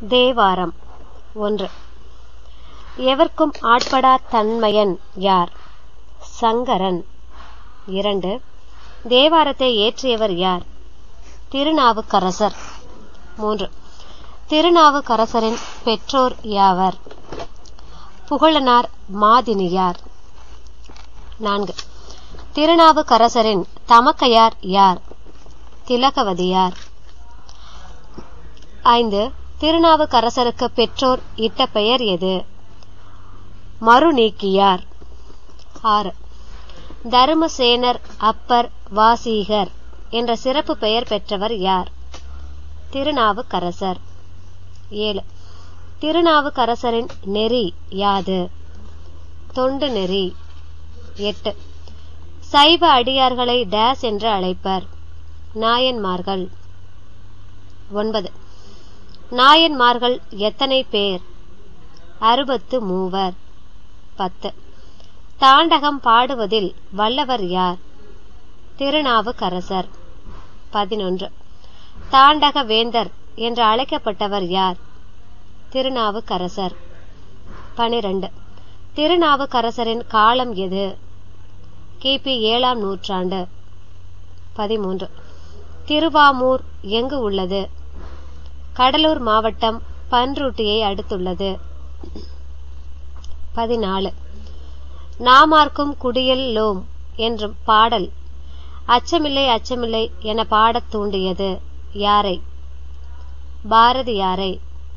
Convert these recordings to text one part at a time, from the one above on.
தேவாரம் 1. எவர்க்கும் ஆட்படா தன்மையன் யார்? சங்கரன். 2. தேவாரத்தை இயற்றியவர் யார்? திருநாவுக்கரசர். 3. திருநாவுக்கரசரின் பெற்றோர் யாவர்? புகழனார் மாதினியார். 4. திருநாவுக்கரசரின் தமக்கையார் யார்? திலகவதியார். 5. திருநாவுக்கரசருக்கு பெற்றோர் இட்ட பெயர் எது? மறுநீக்கியார். 6. தருமசேனர் அப்பர் வாசீகர் என்ற சிறப்பு பெயர் பெற்றவர் யார்? திருநாவுக்கரசர். 7. திருநாவுக்கரசரின் நெறி யாது? தொண்டு நெறி. 8. சைவ அடியார்களை டேஸ் என்று அழைப்பர்? நாயன்மார்கள். 9. நாயன்மார்கள் எத்தனை பேர்? 63. 10. தாண்டகம் பாடுவதில் வல்லவர் யார்? திருநாவுக்கரசர். 11. தாண்டக வேந்தர் என்று அழைக்கப்பட்டவர் யார்? திருநாவுக்கரசர். 12. திருநாவுக்கரசரின் காலம் எது? கிபி 7ஆம் நூற்றாண்டு. 13. திருவாமூர் எங்கு உள்ளது? கடலூர் மாவட்டம் பன்ருட்டியை அடுத்துள்ளது. 14. நாமார்க்கும் குடியல்லோம் என்றும் பாடல் அச்சமில்லை அச்சமில்லை என பாடத் தூண்டியது யாரை? பாரதியாரை.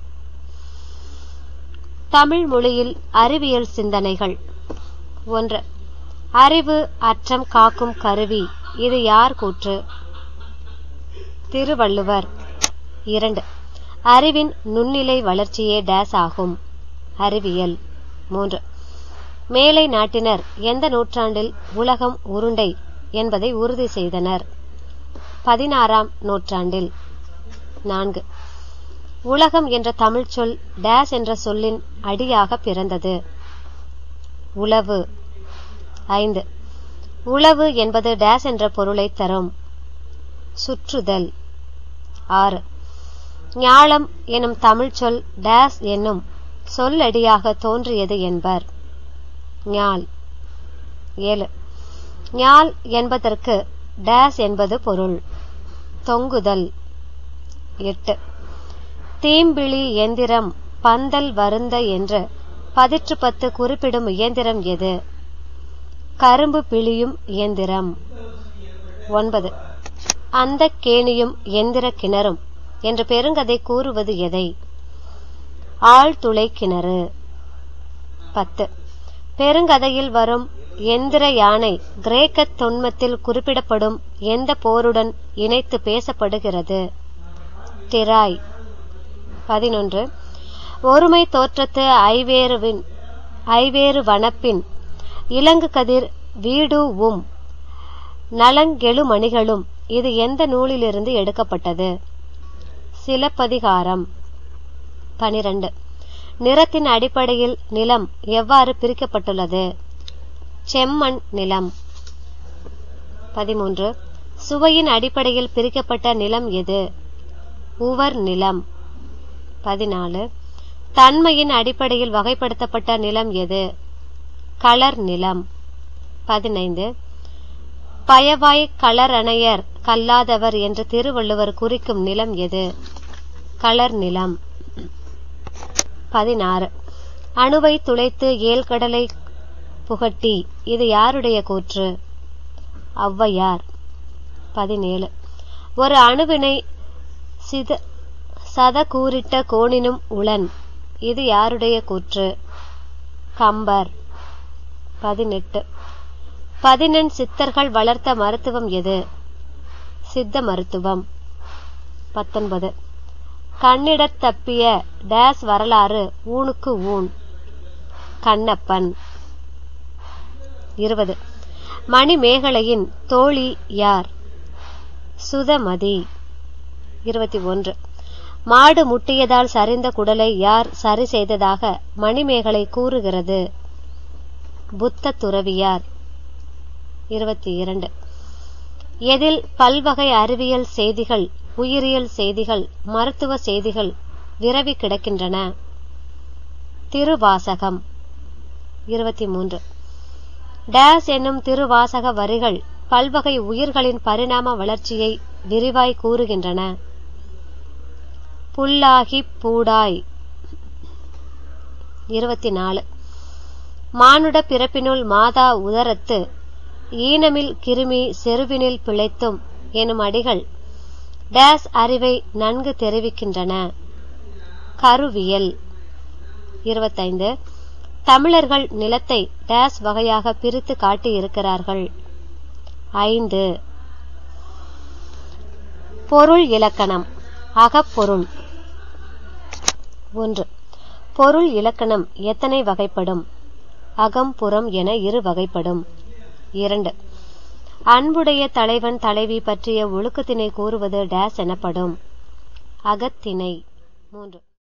தமிழ் மொழியில் அறிவியல் சிந்தனைகள். 1. அறிவு அற்றம் காக்கும் கருவி, இது யார் கூற்று? திருவள்ளுவர். 2. அறிவின் நுண்ணிலை வளர்ச்சியே டேஸ் ஆகும்? அறிவியல். 3. மேலை நாட்டினர் எந்த நூற்றாண்டில் உலகம் உருண்டை என்பதை உறுதி செய்தனர்? 16ஆம் நூற்றாண்டில். 4. உலகம் என்ற தமிழ் சொல் டேஸ் என்ற சொல்லின் அடியாக பிறந்தது? உளவு. 5. உளவு என்பது டேஸ் என்ற பொருளை தரும்? சுற்றுதல். 6. ஞாலம் எனும் தமிழ் சொல் டேஸ் என்னும் சொல்லடியாக தோன்றியது என்பர்? ஞால். 7. ஞால் என்பதற்கு டேஸ் என்பது பொருள்? தொங்குதல். 8. தீம்பிழி இயந்திரம் பந்தல் வருந்த என்று 10 குறிப்பிடும் இயந்திரம் எது? கரும்பு பிழியும் இயந்திரம். 9. அந்த கேணியும் எந்திர கிணறும் என்று பெருங்கதை கூறுவது எதை? ஆழ்துளை கிணறு. 10. பெருங்கதையில் வரும் எந்திர யானை கிரேக்க தொன்மத்தில் குறிப்பிடப்படும் எந்த போருடன் இணைத்து பேசப்படுகிறது? டிராய். 11. ஒருமை தோற்றத்து ஐவேறு வனப்பின் இலங்கு கதிர் வீடூவும் நலங்கெழுமணிகளும், இது எந்த நூலிலிருந்து எடுக்கப்பட்டது? சிலப்பதிகாரம். 12. நிறத்தின் அடிப்படையில் நிலம் எவ்வாறு பிரிக்கப்பட்டுள்ளது? செம்மண் நிலம். 13. சுவையின் அடிப்படையில் பிரிக்கப்பட்ட நிலம் எது? உவர் நிலம். 14. தன்மையின் அடிப்படையில் வகைப்படுத்தப்பட்ட நிலம் எது? களர் நிலம். 15. பயவாய் களரணையர் கல்லாதவர் என்று திருவள்ளுவர் குறிக்கும் நிலம் எது? களர் நிலம். 16. அணுவை துளைத்து ஏழ்கடலை புகட்டி, இது யாருடைய கூற்று? ஔவையார். 17. ஒரு அணுவினை சதகூறிட்ட கோணினும் உளன், இது யாருடைய கூற்று? கம்பர். 18. 14 சித்தர்கள் வளர்த்த மருத்துவம் எது? சித்த மருத்துவம். 19. கண்ணிடத் தப்பிய டேஸ் வரலாறு ஊனுக்கு ஊன்? கண்ணப்பன். 20. மணிமேகலையின் தோழி யார்? சுதமதி. 21. மாடு முட்டியதால் சரிந்த குடலை யார் சரி செய்ததாக மணிமேகலை கூறுகிறது? புத்த துறவியார். 22. எதில் பல்வகை அறிவியல் செய்திகள், உயிரியல் செய்திகள், மருத்துவ செய்திகள் விரவி கிடக்கின்றன. திருவாசகம் 23. டேஸ் என்னும் திருவாசக வரிகள் பல்வகை உயிர்களின் பரிணாம வளர்ச்சியை விரிவாய் கூறுகின்றன. புல்லாகிப் பூடாய். 24. மானுட பிறப்பினுள் மாதா உதரத்து ஈனமில் கிருமி செருவினில் பிழைத்தும் எனும் அடிகள் டேஸ் அறிவை நன்கு தெரிவிக்கின்றன. கருவியல். 25. தமிழர்கள் நிலத்தை டேஸ் வகையாக பிரித்து காட்டியிருக்கிறார்கள். 5. பொருள் இலக்கணம். அகப்பொருள். 1. பொருள் இலக்கணம் எத்தனை வகைப்படும்? அகம் புறம் என 2 வகைப்படும். 2. அன்புடைய தலைவன் தலைவி பற்றிய ஒழுக்கத்தினை கூறுவது டேஸ் எனப்படும். அகத்திணை. 3.